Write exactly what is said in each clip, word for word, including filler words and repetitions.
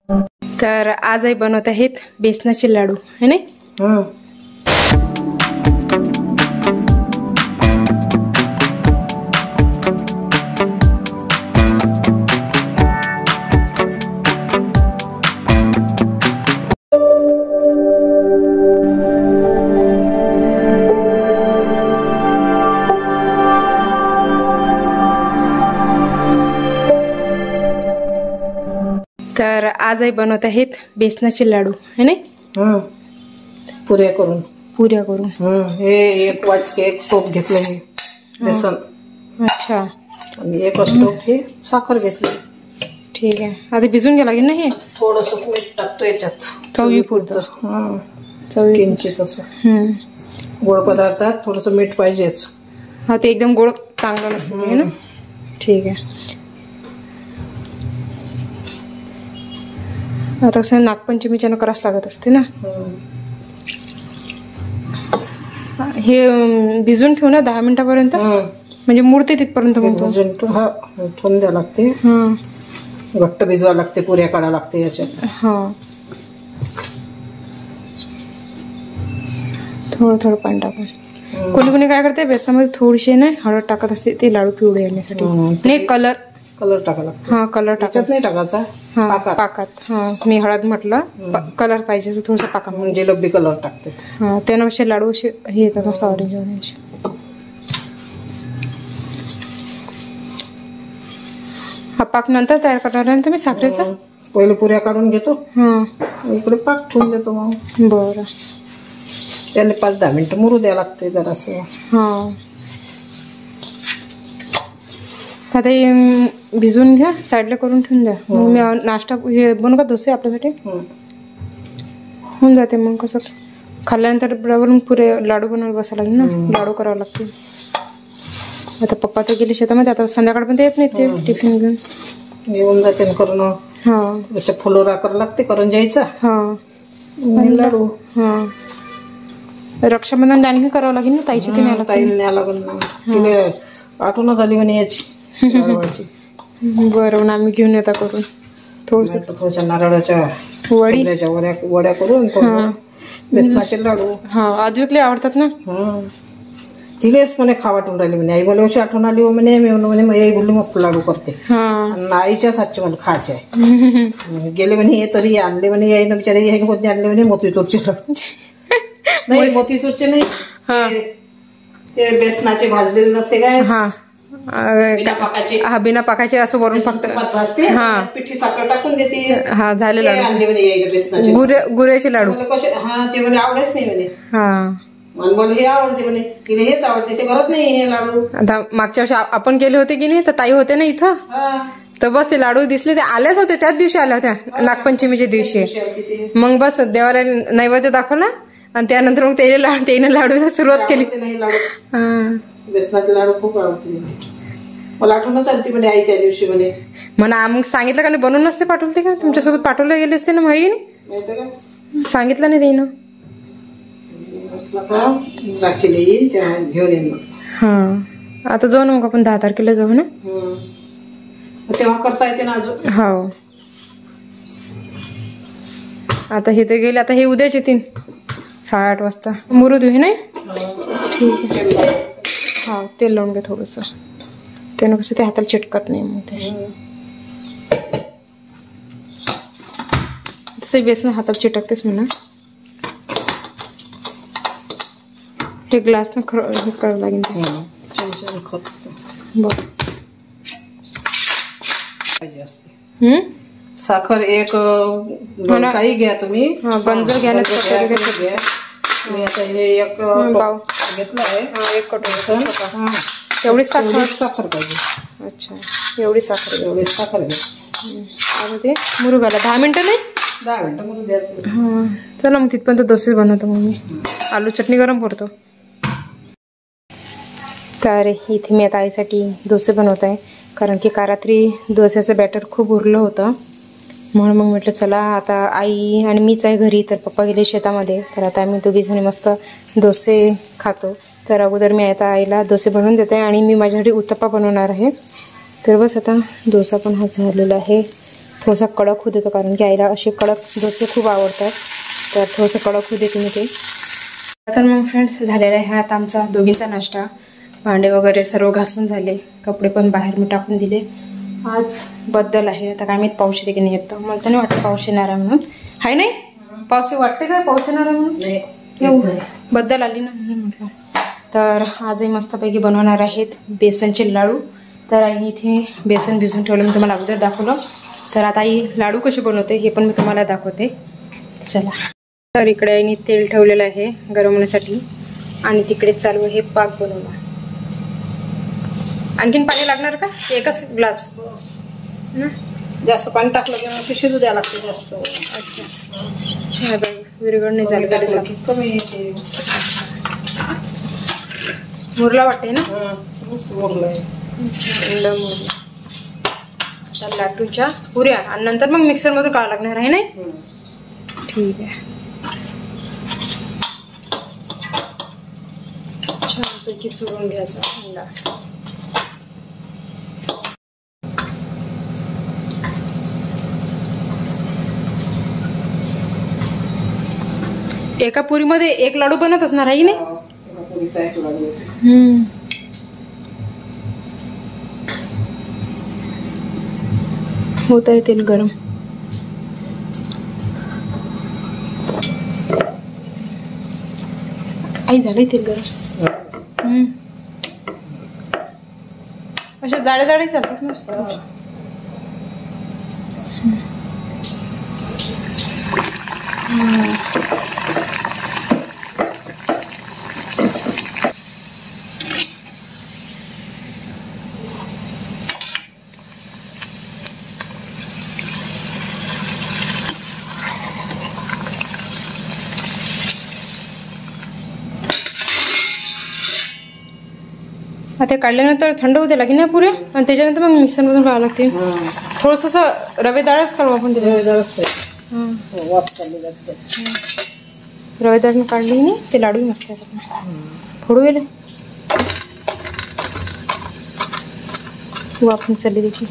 तर आज आई बनवत आहेत बेसनाचे लाडू है ना। हं तर आज आई बनवत आहेत बेसनाचे लाडू है ना। हं पुऱ्या करून पुऱ्या करून हं हे एक वाटी एक टोप घेतलं हे बेसन। अच्छा आणि एक टोप हे साखर घेतली। ठीक आहे, आता भिजून घ्या लागेल ना हे। थोडंसं मीठ टाकतो याच्यात चवीपुरतं। हं चवी किंचित असं हं गोड पदार्थात थोडंसं मीठ पाहिजेच। हा ते एकदम गोड चांगलं नसतं है ना। ठीक आहे, आता कसं नागपंचमीच्या करावंच लागत असते ना। हे भिजून ठेवू ना दहा मिनिटापर्यंत, म्हणजे मुरते तिथपर्यंत म्हणतो। हा ठेवून द्यावं लागते। हां घट्ट भिजवावं लागते, पुऱ्या काढावं लागते याच्यात। हां थोडं थोडं पाणी टाकून। कोणी कोणी काय करते बेसनामध्ये थोडीशी ना हळद टाकत असते ते लाडू पिवळे येण्यासाठी। नाही कलर कलर टाकावं लागतो। हा कलर टाकत नाही टाकायचा पाकात पाकात हा मी हळद म्हटलं कलर पाहिजे थोडंसं पाकात म्हणजे लब्बी कलर टाकते। हा त्यानं असे लाडू असे हे येतात मस्त ऑरेंज ऑरेंज। हा पाक नंतर तयार करणार आहे तुम्ही साखरेचा? पहिले पुऱ्या काढून घेतो, हा इकडे पाक ठेवून देतो मग। बरं त्याला पाच दहा मिनिटं मुरू द्यावं लागते जरासं। हा आता हे भिजून घ्या, साईडला करून ठेवून द्या। मग मी नाश्ता हे बनवू का डोसे आपल्यासाठी होऊन जाते। मग कसं खाल्ल्यानंतर बरोबर पुरे लाडू बनवायला बसायला लागेल ना, लाडू करावं लागतील। आता पप्पा तर गेले शेतामध्ये, आता संध्याकाळपर्यंत येत नाही ते टिफिन घेऊन येऊन जाते ना करून। हा जसं फुलोरा करावं लागते करून जायचा। हा लाडू हा रक्षाबंधन आणखी करावं लागेल ना ताईची, ते न्यायला ताईला न्यावं लागेल ना। तिला आठवणच आली म्हणे याची लाडवाची। बरं आम्ही घेऊन येता करून थोडस थोड्याशा नारळाच्या वडी वड्या वड्या करून बेसनाचे लाडू। हा अद्विकले आवडतात ना। तिलेच म्हणे खा वाटून राहिली म्हणे। आई मला अशी आठवण आली हो म्हणे, मी म्हणे म्हणे आई बोलली मस्त लाडू करते आणि आईच्याच हातचे मला खायचे आहे। गेले म्हणे हे तरी आणले म्हणे याईनं बिचारे याईन होते आणले म्हणे मोतीचूरचे लाडू। नाही मोतीचूरचे नाही, ते बेसनाचे भाजलेले नसते काय हा बिना पाकाचे असं वरून फक्त हा पिठी साखर टाकून देते। हा झाले लाडू आणले म्हणे बेसनाचे गुऱ्याचे लाडू। हा ते म्हणे आवडच नाही म्हणे। हा मला हे आवडते म्हणे, तिला हेच आवडते, ते करत नाही हे लाडू। आता मागच्या वर्षी आपण केले होते की नाही, तर ताई होते ना इथं, तर बस ते लाडू दिसले ते आल्याच होते, त्याच दिवशी आल्या होत्या नागपंचमीच्या दिवशी। मग बस देवाला नैवेद्य दाखवला आणि त्यानंतर मग त्याने लाडू त्याने लाडूची सुरुवात केली। बेसनाचे लाडू खूप आवडते मला। आठवणच आली म्हणे आई त्या दिवशी म्हणे। म्हणा मग सांगितलं का नाही, बनवून नसते पाठवले का तुमच्यासोबत? पाठवले गेले असते ना माहिती, सांगितलं नाही देईन। राखीला येईल तेव्हा घेऊन येईन। हा आता जाऊ ना मग आपण दहा तारखेला जाऊ ना, तेव्हा करता येते ना अजून। हो आता हे तर गेले, आता हे उद्याच येतील साडेआठ वाजता मुरू देऊ नाही। ठीक आहे, हा तेल लावून घ्या थोडस, त्यानं कसं ते हाताला चिटकत नाही मग ते। तसं बेसन हाताला चिटकतेच म्हणा। हे ग्लास ना खर हे करावं लागेल बरं। हम्म साखर एक काही घ्या तुम्ही, गंज घ्या ना घ्या। मी आता हे एक पाव घेतलं आहे, एक कटोरी एवढी साखर साखर पाहिजे। अच्छा एवढी साखर एवढी साखर घ्या। आता ते मुरू घाला, दहा मिनिटं नाही दहा मिनिटं मुरू द्यायचं। हां चला मग तिथपर्यंत डोसे बनवतो मग मी। आलू चटणी गरम करतो। तर इथे मी आता आईसाठी डोसे बनवत आहे, कारण की काल रात्री डोस्याचं बॅटर खूप उरलं होतं, म्हणून मग म्हटलं चला आता आई आणि मीच आहे घरी, तर पप्पा गेले शेतामध्ये, तर आता आम्ही दोघीजणी मस्त डोसे खातो। तर अगोदर मी आता आईला डोसे बनवून देते आणि मी माझ्यासाठी उत्तप्पा बनवणार आहे। तर बस आता डोसा पण हा झालेला आहे, थोडासा कडक होऊ देतो, कारण की आईला असे कडक डोसे खूप आवडतात, तर थोडंसं कडक होऊ देते मी ते. तर मग फ्रेंड्स झालेला आहे आता आमचा दोघींचा नाश्ता. भांडे वगैरे सर्व घासून झाले, कपडे पण बाहेर मी टाकून दिले. आज बद्दल आहे, आता काय माहीत पाऊस येते की नाही येतं, मला तर नाही वाटतं पाऊस येणार आहे म्हणून. आहे नाही पाऊस वाटते काय पाऊस येणार आहे म्हणून? बद्दल आली ना म्हणून म्हटलं. तर आजही मस्तपैकी बनवणार आहेत बेसनचे लाडू. तर आई इथे बेसन भिजून ठेवलं, मी तुम्हाला अगोदर दाखवलं. तर आता आई लाडू कसे बनवते हे पण मी तुम्हाला दाखवते, चला. तर इकडे आईने तेल ठेवलेलं आहे गरम होण्यासाठी, आणि तिकडे चालू आहे पाक बनवणं. आणखीन पाणी लागणार का? एकच ग्लास? जास्त पाणी टाकलं की मग शिजू द्यावं लागतं जास्त. अच्छा, विरगड नाही झालं कमी मुरला वाटते ना? मुरलं तर लाटूच्या पुऱ्या आणि नंतर मग मिक्सरमधून काढावं लागणार आहे नाही? ठीक आहे. छानपैकी चुरून घ्यायचा अंडा. एका पुरीमध्ये एक लाडू बनत असणार आहे नाही? हम्म. होत आहे तेल गरम. आई झालंय तेल गरम. हम्म. अशा जाडे जाडे चालतात ना. आता काढल्यानंतर थंड होते लागेल ना पुरे, आणि त्याच्यानंतर मग मिक्सरमधून काढावं लागते. थोडंसं असं रवेदाळच काढू आपण. रवेदाळच रवेदाळनं काढली नाही ते लाडू मस्त आहे. फोडू गेले वापरून चालली देखील.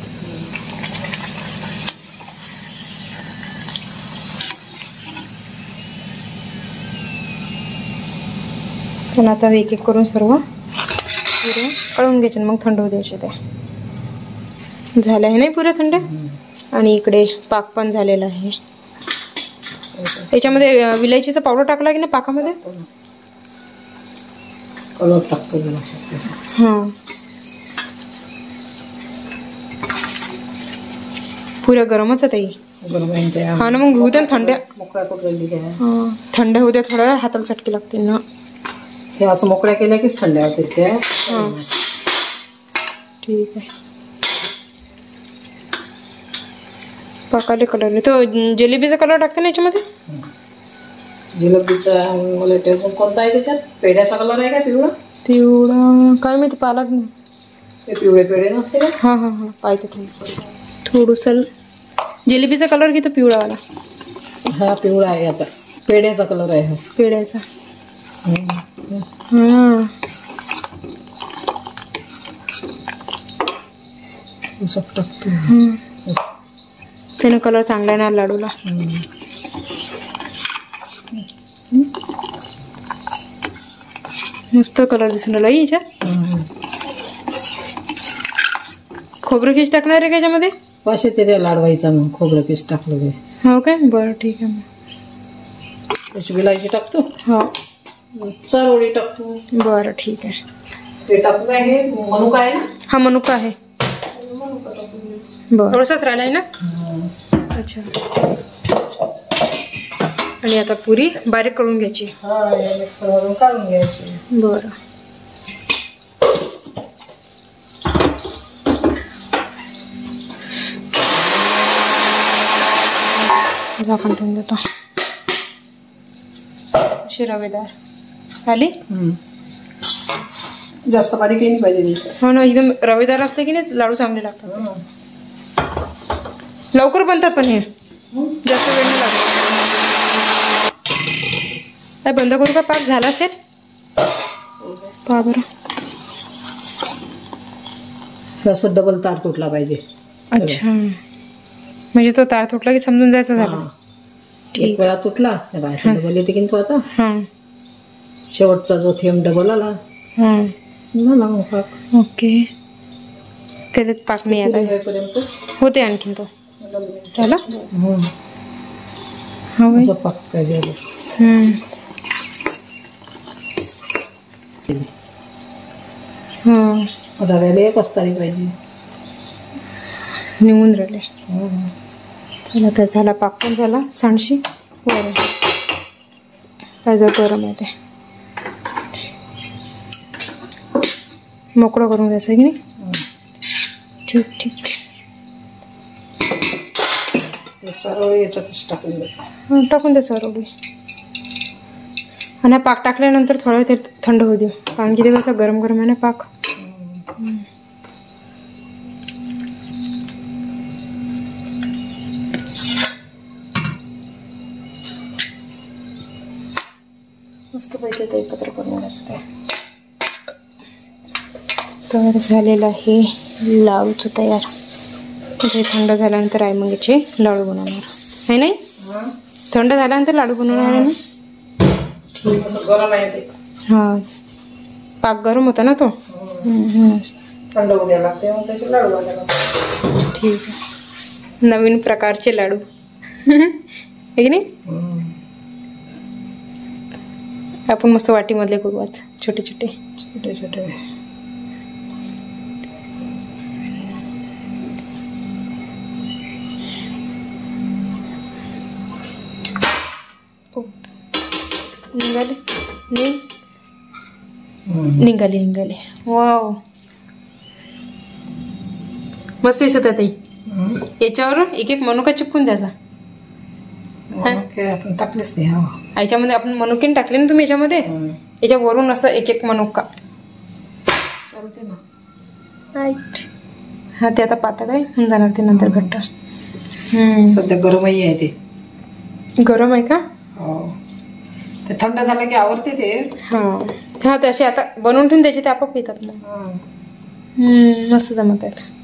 पण आता एक एक करून सर्व पुरे कळून घ्यायचे, मग थंड होऊ द्यायचे. ते झाले आहे नाही पुरे थंड. आणि इकडे पाक पण झालेला आहे. याच्यामध्ये विलायचीचा पावडर टाकला की ना पाकामध्ये? कलर टाकतो. हां, पुऱ्या गरमच आहे ताई. हा ना, मग घेऊ द्या थंड. हां, थंड होऊ द्या थोड्या, हाताला चटके लागते ना. हे असं मोकळ्या केल्या कीच थंड होते त्या. हां, ठीक आहे. पाकाले कलर तो जिलेबीचा कलर टाकते ना याच्यामध्ये? जिलेबीचा मला टेबल कोणता आहे त्याच्यात? पेढ्याचा कलर आहे का पिवळा? पिवळा काय माहिती, पाला नाही. ते पिवळे पेढे नसते का? हां हां हां, पाहिजे थोडं थोडंसं. जिलेबीचा कलर की तो पिवळावाला? हा पिवळा आहे याचा, पेढ्याचा कलर आहे. पेढ्याचा. हां, असं टाकतो. त्यानं कलर चांगला आहे ना लाडूला. मस्त कलर दिसून राहिला याच्यात. खोबरं किस टाकणार आहे का याच्यामध्ये? पाचशे ते त्या लाडवायचा मग खोबरं पीस टाकलं ते. हो काय, बरं ठीक आहे. मग त्याची विलायची टाकतो. हो, चारोळी टाकतो. बरं ठीक आहे. ते टाकू काय? हे मनुका आहे ना? हा मनुका आहे. बरं, थोडंसंच राहिलं आहे ना? अच्छा. आणि आता पुरी बारीक करून घ्यायची. हा, मिक्सरवरून काढून घ्यायची. बरं. झाकण ठेवून देतो. अशी रवेदार आली. जास्त बारीक नाही पाहिजे. हो ना, एकदम रवेदार असते की नाही लाडू चांगले लागतात. लवकर बनतात पण हे, जास्त वेळ नाही लागत. काय बंद करू का? पाक झाला असेल पहा बरं. असं डबल तार तुटला पाहिजे. अच्छा, म्हणजे तो तार तुटला की समजून जायचं झालं. हा. एक वेळा तुटला बाहेर डबल येते की तो आता हां शेवटचा जो थेंब डबल आला हां झाला मग पाक. ओके. त्याच्यात पाक नाही आता होईपर्यंत होते आणखीन तो झाला. हम्म. हा बाई. असं पाक पाहिजे. हम्म. हां रव्याला एकच तारी पाहिजे. निघून राहिले. हम्म. चला तर झाला पाक पण झाला. सांडशी बरं पाहिजे गरम आहे ते मोकळं करून घ्यायचं की नाही. ठीक ठीक. ते सर्व याच्यातच टाकून द्यायचं. हां टाकून द्या सरवडी. आणि पाक टाकल्यानंतर थोडा वेळ ते थंड होऊ देऊ कारण की ते कसं गरम गरम आहे ना पाक. मस्त पैकी ते एकत्र करून घ्यायचं ते. तर झालेलं आहे लाडूचं तयार. ते थंड झाल्यानंतर आई मग याचे लाडू बनवणार आहे नाही. थंड झाल्यानंतर लाडू बनवणार आहे ना. गरम आहे ते. हां पाक गरम होता ना तो. थंड होऊ द्यायला लागते मग त्याचे लाडू बनवायला लागते. ठीक आहे. नवीन प्रकारचे लाडू आहे की नाही. आपण मस्त वाटीमधले करू आज छोटे छोटे छोटे छोटे. निघाले निघाले निघाले. वाव मस्त दिसत आहे ताई. याच्यावर एक एक मनुका चिपकून द्यायचा. आपण टाकलेच नाही. हा याच्यामध्ये आपण मनुकेन टाकले ना तुम्ही याच्यामध्ये. याच्यावरून असं एक एक मनुका चालते ना. राईट. हा ते आता पातळ आहे होऊन जाणार ते नंतर घट्ट. सध्या गरमही आहे ते. गरम आहे का. हो ते थंड झालं की आवरते ते. हा हा तसे आता बनवून ठेवून त्याचे ते आपोआप येतात मग. मस्त जमत आहेत.